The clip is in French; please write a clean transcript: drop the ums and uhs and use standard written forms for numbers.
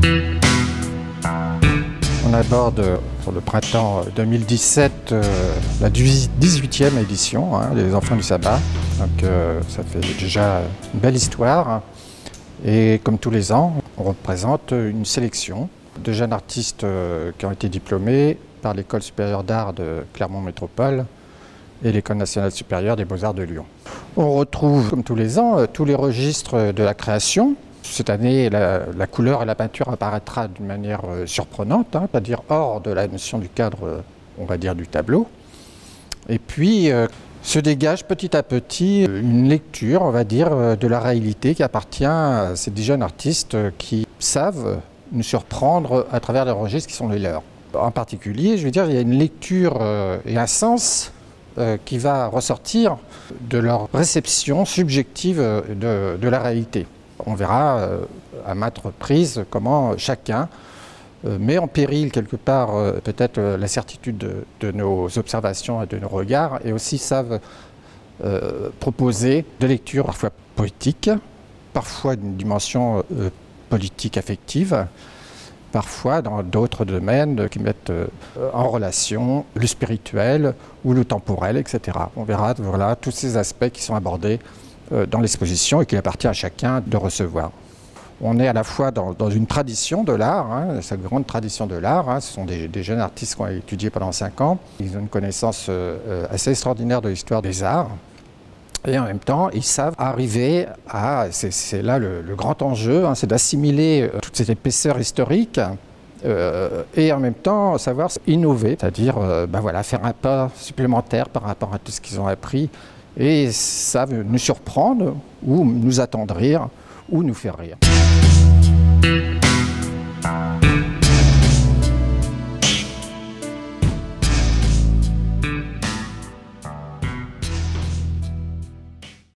On aborde pour le printemps 2017 la 18e édition, Les Enfants du Sabbat. Donc ça fait déjà une belle histoire. Et comme tous les ans, on représente une sélection de jeunes artistes qui ont été diplômés par l'École supérieure d'art de Clermont Métropole et l'École nationale supérieure des beaux-arts de Lyon. On retrouve, comme tous les ans, tous les registres de la création. Cette année, la couleur et la peinture apparaîtra d'une manière surprenante, c'est-à-dire hors de la notion du cadre, on va dire, du tableau. Et puis, se dégage petit à petit une lecture, on va dire, de la réalité qui appartient à ces jeunes artistes qui savent nous surprendre à travers les registres qui sont les leurs. En particulier, je veux dire, il y a une lecture et un sens qui va ressortir de leur réception subjective de la réalité. On verra à maintes reprises comment chacun met en péril quelque part peut-être la certitude de nos observations et de nos regards, et aussi savent proposer des lectures parfois poétiques, parfois d'une dimension politique affective, parfois dans d'autres domaines qui mettent en relation le spirituel ou le temporel, etc. On verra voilà, tous ces aspects qui sont abordés dans l'exposition et qu'il appartient à chacun de recevoir. On est à la fois dans une tradition de l'art, cette grande tradition de l'art. Ce sont des jeunes artistes qui ont étudié pendant 5 ans. Ils ont une connaissance assez extraordinaire de l'histoire des arts. Et en même temps, ils savent arriver à, c'est là le grand enjeu, c'est d'assimiler toute cette épaisseur historique et en même temps savoir innover, c'est-à-dire voilà, faire un pas supplémentaire par rapport à tout ce qu'ils ont appris et savent nous surprendre ou nous attendrir ou nous faire rire.